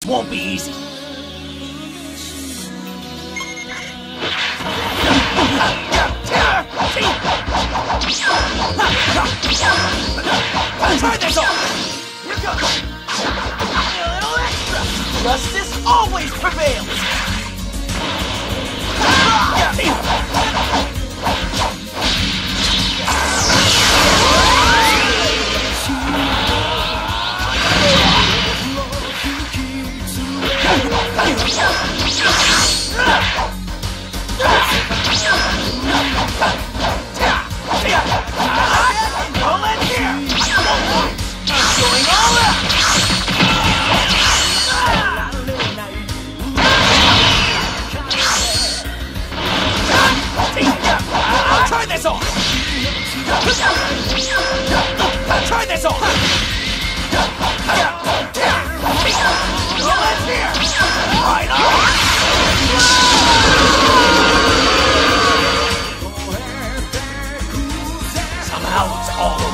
won't be easy. Try this on! Here goes! A little extra! Justice always prevails! Try this on! Try this on! Right on! Somehow it's all